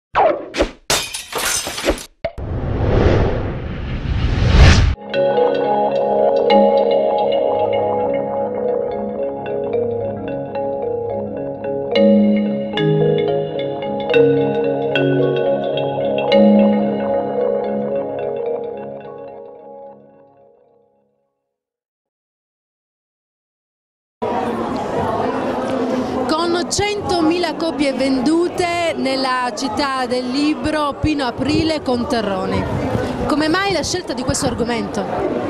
Con 100.000 copie vendute nella città del libro, Pino Aprile con Terroni. Come mai la scelta di questo argomento?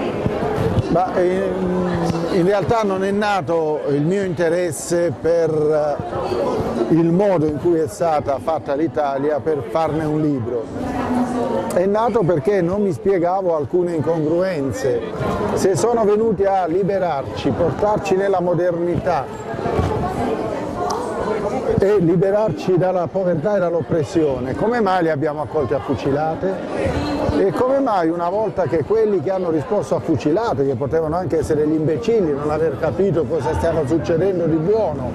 In realtà non è nato il mio interesse per il modo in cui è stata fatta l'Italia per farne un libro. È nato perché non mi spiegavo alcune incongruenze. Se sono venuti a liberarci, portarci nella modernità e liberarci dalla povertà e dall'oppressione, come mai li abbiamo accolti a fucilate? E come mai una volta che quelli che hanno risposto a fucilate, che potevano anche essere gli imbecilli, non aver capito cosa stava succedendo di buono,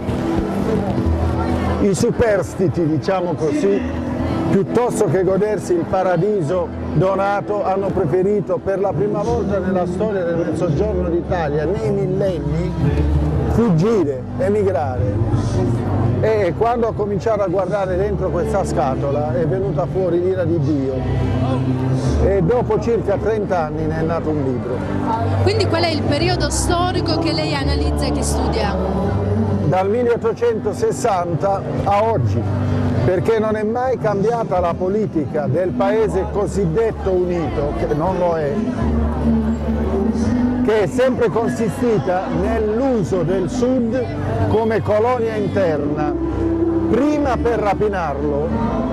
i superstiti, diciamo così, piuttosto che godersi il paradiso donato, hanno preferito per la prima volta nella storia del Mezzogiorno d'Italia, nei millenni, fuggire, emigrare. E quando ho cominciato a guardare dentro questa scatola è venuta fuori l'ira di Dio e dopo circa 30 anni ne è nato un libro. Quindi qual è il periodo storico che lei analizza e che studia? Dal 1860 a oggi, perché non è mai cambiata la politica del paese cosiddetto unito, che non lo è, che è sempre consistita nell'uso del Sud come colonia interna, prima per rapinarlo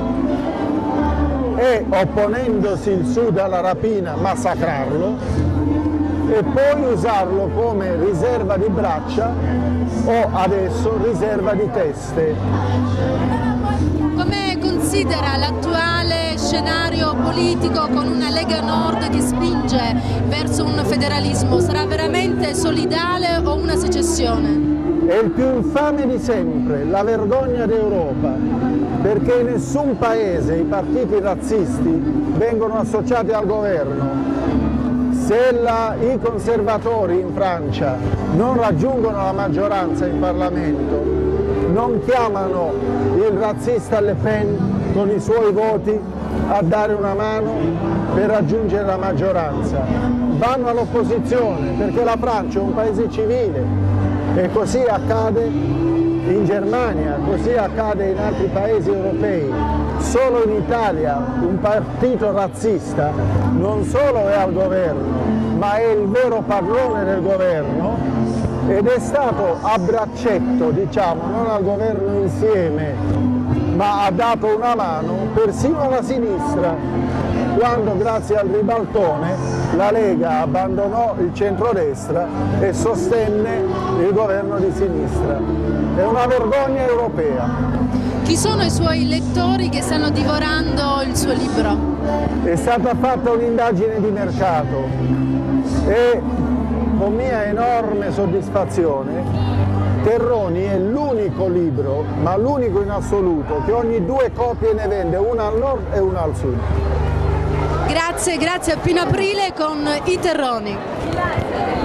e, opponendosi il Sud alla rapina, massacrarlo e poi usarlo come riserva di braccia o adesso riserva di teste. Come considera l'attuale scenario politico con una Lega Nord che spinge verso un federalismo? Sarà veramente solidale o una secessione? È il più infame di sempre, la vergogna d'Europa, perché in nessun paese i partiti razzisti vengono associati al governo. Se i conservatori in Francia non raggiungono la maggioranza in Parlamento, non chiamano il razzista Le Pen con i suoi voti a dare una mano per raggiungere la maggioranza. Vanno all'opposizione perché la Francia è un paese civile e così accade in Germania, così accade in altri paesi europei. Solo in Italia un partito razzista non solo è al governo, ma è il vero padrone del governo ed è stato a braccetto, diciamo, non al governo insieme, ma ha dato una mano persino alla sinistra, quando grazie al ribaltone la Lega abbandonò il centrodestra e sostenne il governo di sinistra. È una vergogna europea. Chi sono i suoi lettori che stanno divorando il suo libro? È stata fatta un'indagine di mercato e con mia enorme soddisfazione Terroni è l'unico libro, ma l'unico in assoluto, che ogni 2 copie ne vende, una al nord e una al sud. Grazie a Pino Aprile con I Terroni.